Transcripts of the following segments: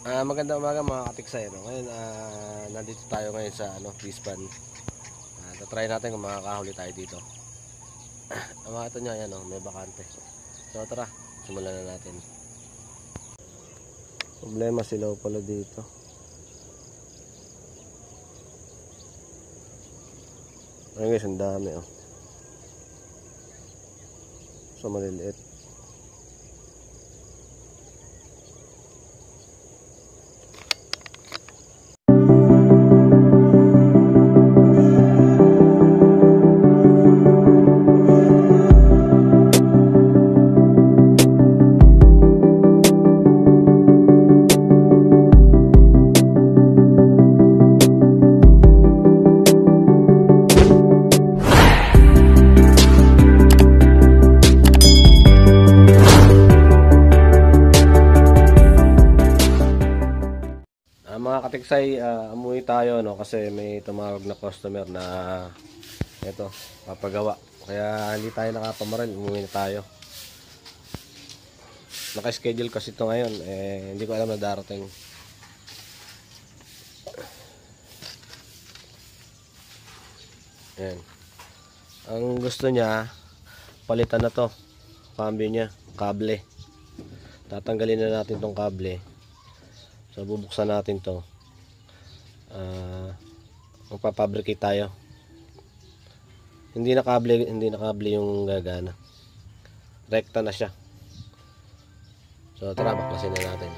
Magandang umaga mga katiksay, no? Ngayon, nandito tayo ngayon sa Bispan. Tatry natin kung makakahuli tayo dito. Ang mga ito nyo, ayan, may bakante. So tara, simulan na natin. Problema, silaw pala dito. Ayun guys, ang dami So maliliit. Mga katiksay, umuwi tayo kasi may tumawag na customer na ito, papagawa. Kaya hindi tayo nakapamaril, umuwi na tayo. Naka-schedule kasi ito ngayon, hindi ko alam na darating. Ayan. Ang gusto niya, palitan na to, cambio niya, kable. Tatanggalin na natin tong kable. So bubuksan natin to. Magpapabricate tayo. Hindi na kable yung gagana. Rekta na siya. So tara, baklasin na natin.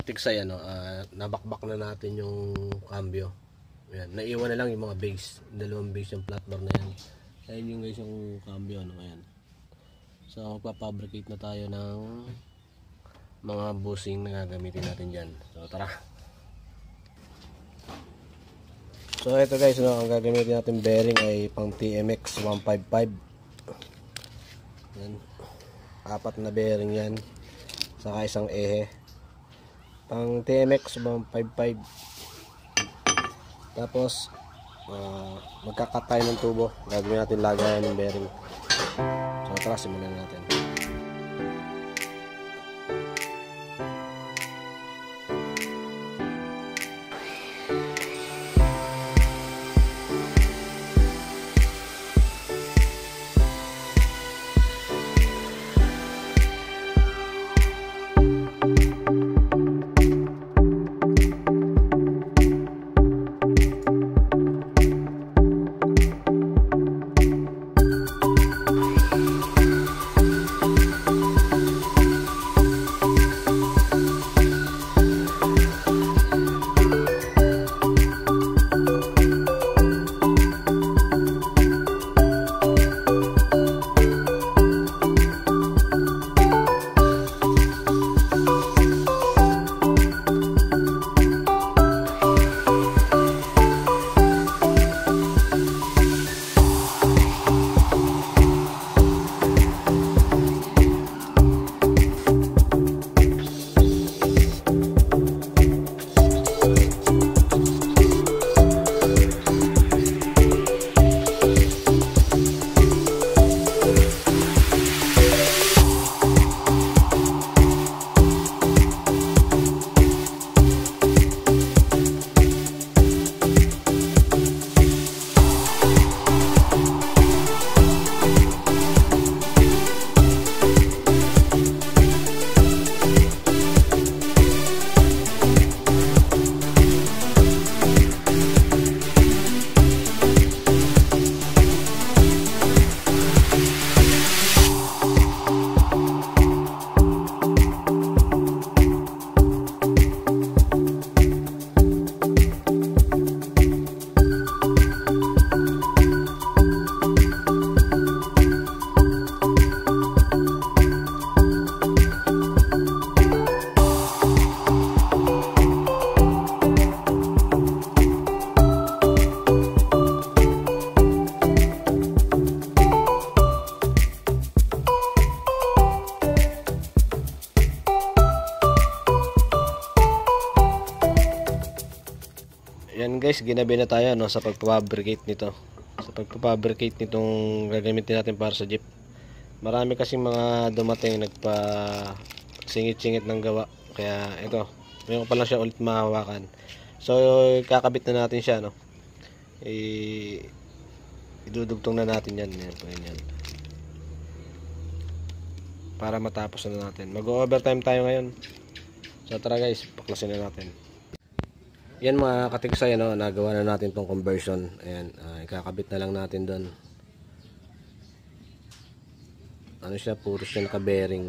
katiksay, nabakbak na natin yung cambio. Ayan, naiwan na lang yung mga base, dalawang base yung flat bar na yan. Ayan yung guys yung cambio, ayan. So magpapabricate na tayo ng mga bushing na gagamitin natin dyan. So tara. So ito guys, ang gagamitin natin bearing ay pang TMX 155. Yan. 4 na bearing yan. Saka isang ehe. Pang TMX 155. Tapos magkakat tayo ng tubo. Gagawin natin lagayan ng bearing. So tara, simulan natin. Yan guys, ginabi na tayo sa pagpapabricate nito. Sa pagpapabricate nitong gagamitin natin para sa jeep. Marami kasing mga dumating nagpa singit-singit ng gawa. Kaya ito, ngayon ko pa lang siya ulit mahawakan. So kakabit na natin siya, idudugtong na natin yan. Yan. Para matapos na natin. Mag-overtime tayo ngayon. So tara guys, paklasin na natin. Yan mga katiksay, nagawa na natin tong conversion. Ayan, ikakabit na lang natin doon. Siya, puro siya naka-bearing.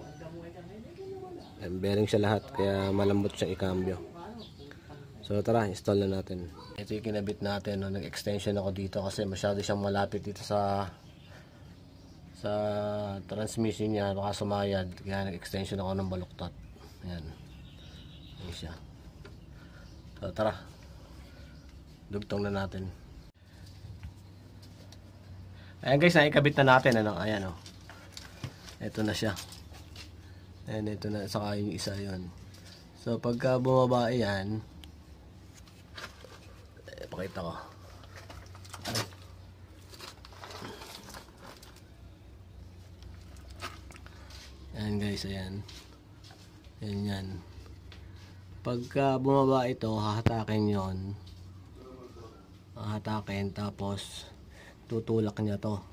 Bearing siya lahat, kaya malambot siyang i-cambio. So tara, install na natin. Ito yung kinabit natin, nag-extension ako dito kasi masyado siyang malapit dito sa transmission niya, baka sumayad. Kaya nag-extension ako ng baluktot. Ayan. Ayan siya. So tara, dugtong na natin. Ayan guys, naikabit na natin. Ayan ito na siya. Ayan, ito na, saka yung isa yun. So pagka bumaba yan, pakita ko. Ayan guys, ayan. Ayan yan. Pagka bumaba ito, hahatakin yon, hahatakin, tapos tutulak niya to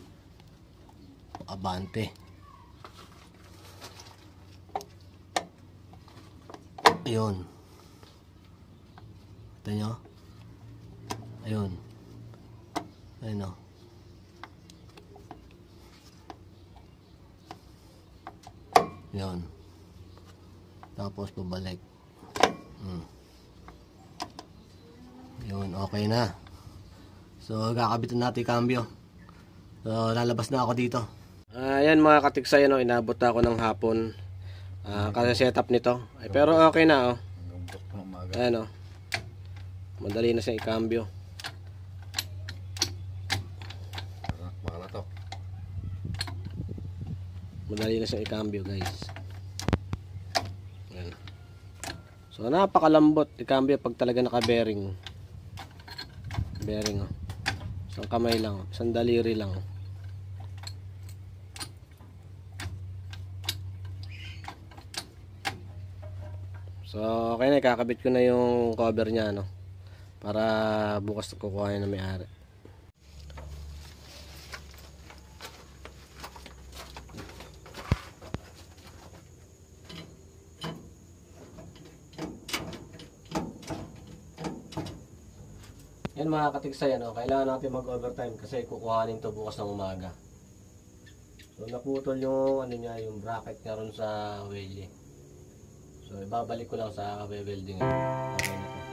abante. Ayun, ito nyo, ayun, ayun yun, tapos babalik. Yun, okay na. So kakabitan natin yung cambio. So lalabas na ako dito. Ayan mga katiksay, no, inabot na ako ng hapon. Kasi setup nito. Ay, pero okay na, oh. Ayan, oh. Madali na siyang i-cambio. Madali na siyang i-cambio, guys. Ayan. So napakalambot i-cambio pag talaga naka-bearing. Bearing, oh. Isang kamay lang, oh. Isang daliri lang, oh. So okay na, kakabit ko na yung cover niya, no, para bukas kukuha na may-ari. Yan mga katiksay, ano, kailangan natin mag-overtime kasi kukuhanin to bukas ng umaga. So naputol yung ano niya, yung bracket niya ron sa wheel. So ibabalik ko lang sa welding. Okay na to.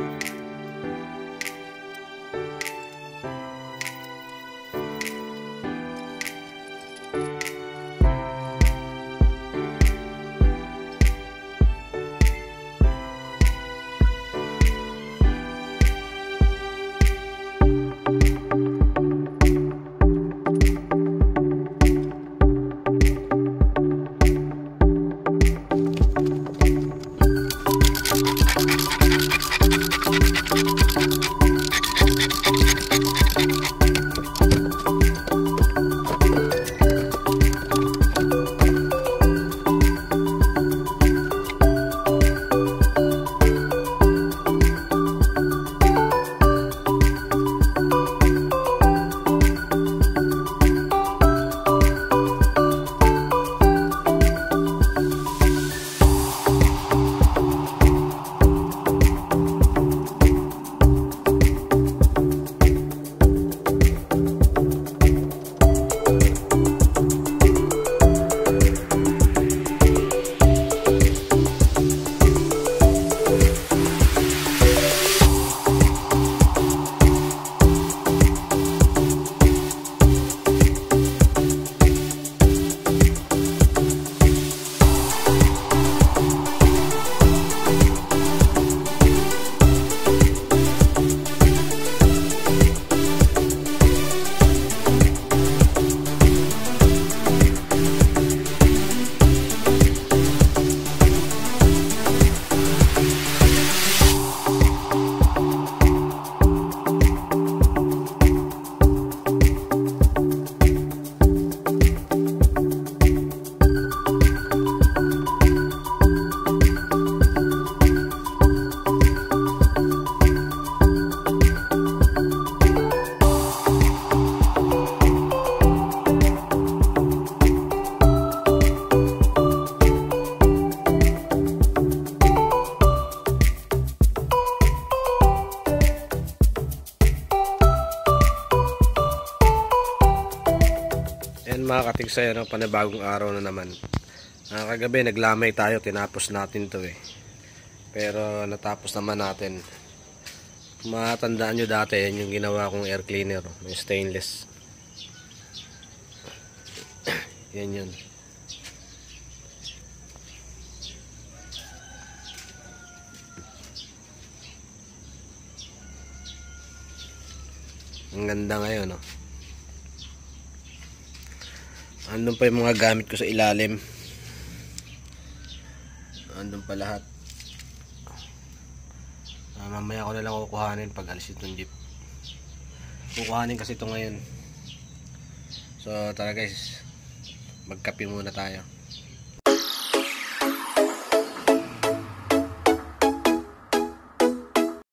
Mga katiksay, ano, panibagong araw na naman. Kagabi naglamay tayo, tinapos natin to pero natapos naman natin. Matandaan nyo dati, yan yung ginawa kong air cleaner, yung stainless. Yan yun. Ang ganda ngayon, no? Andun pa yung mga gamit ko sa ilalim. Andun pa lahat. Mamaya ko na lang kukuhanin pag alis itong jeep. Kukuhanin kasi ito ngayon. So tara guys, magkape muna tayo.